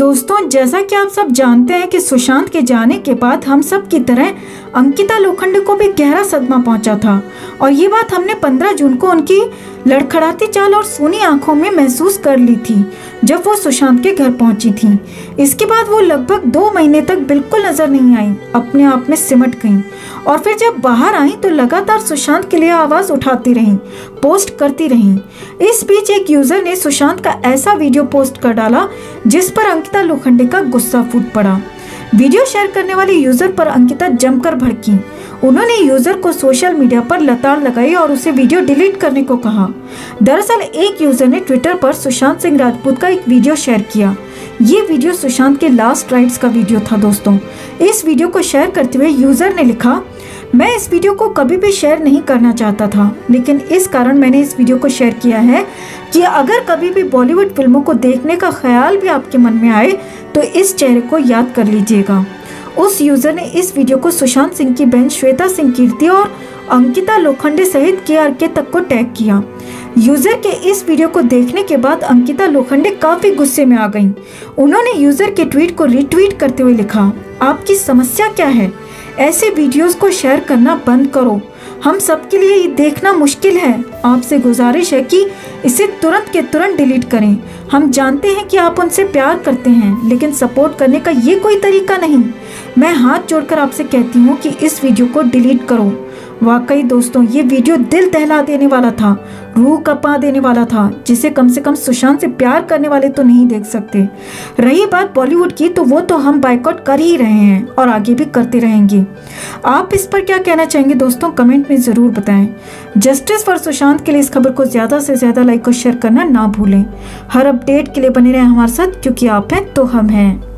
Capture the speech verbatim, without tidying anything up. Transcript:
दोस्तों, जैसा कि आप सब जानते हैं कि सुशांत के जाने के बाद हम सब की तरह अंकिता लोखंडे को भी गहरा सदमा पहुंचा था और ये बात हमने पंद्रह जून को उनकी लड़खड़ाती चाल और सूनी आंखों में महसूस कर ली थी जब वो सुशांत के घर पहुंची थी। इसके बाद वो लगभग दो महीने तक बिल्कुल नजर नहीं आई, अपने आप में सिमट गई और फिर जब बाहर आई तो लगातार सुशांत के लिए आवाज उठाती रही, पोस्ट करती रही। इस बीच एक यूजर ने सुशांत का ऐसा वीडियो पोस्ट कर डाला जिस पर अंकिता लोखंडे का गुस्सा फूट पड़ा। वीडियो शेयर करने वाले यूजर पर अंकिता जमकर भड़की। उन्होंने यूजर को सोशल मीडिया पर लताड़ लगाई और उसे वीडियो डिलीट करने को कहा। दरअसल एक यूजर ने ट्विटर पर सुशांत सिंह राजपूत का एक वीडियो शेयर किया। ये वीडियो सुशांत के लास्ट राइड्स का वीडियो था। दोस्तों, इस वीडियो को शेयर करते हुए यूजर ने लिखा, मैं इस वीडियो को कभी भी शेयर नहीं करना चाहता था, लेकिन इस कारण मैंने इस वीडियो को शेयर किया है कि अगर कभी भी बॉलीवुड फिल्मों को देखने का ख्याल भी आपके मन में आए तो इस चेहरे को याद कर लीजिएगा। उस यूजर ने इस वीडियो को सुशांत सिंह की बहन श्वेता सिंह कीर्ति और अंकिता लोखंडे सहित के आर के तक को टैग किया। यूजर के इस वीडियो को देखने के बाद अंकिता लोखंडे काफी गुस्से में आ गईं। उन्होंने यूजर के ट्वीट को रीट्वीट करते हुए लिखा, आपकी समस्या क्या है? ऐसे वीडियोस को शेयर करना बंद करो, हम सबके लिए ये देखना मुश्किल है। आपसे गुजारिश है कि इसे तुरंत के तुरंत डिलीट करें। हम जानते हैं कि आप उनसे प्यार करते हैं, लेकिन सपोर्ट करने का ये कोई तरीका नहीं। मैं हाथ जोड़कर आपसे कहती हूँ कि इस वीडियो को डिलीट करो। वाकई दोस्तों, ये वीडियो दिल दहला देने वाला था, रूह कपा देने वाला था, जिसे कम से कम सुशांत से प्यार करने वाले तो नहीं देख सकते। रही बात बॉलीवुड की, तो वो तो हम बायकॉट कर ही रहे हैं और आगे भी करते रहेंगे। आप इस पर क्या कहना चाहेंगे दोस्तों? कमेंट में ज़रूर बताएं। जस्टिस फॉर सुशांत के लिए इस खबर को ज़्यादा से ज़्यादा लाइक और शेयर करना ना भूलें। हर अपडेट के लिए बने रहें हमारे साथ, क्योंकि आप हैं तो हम हैं।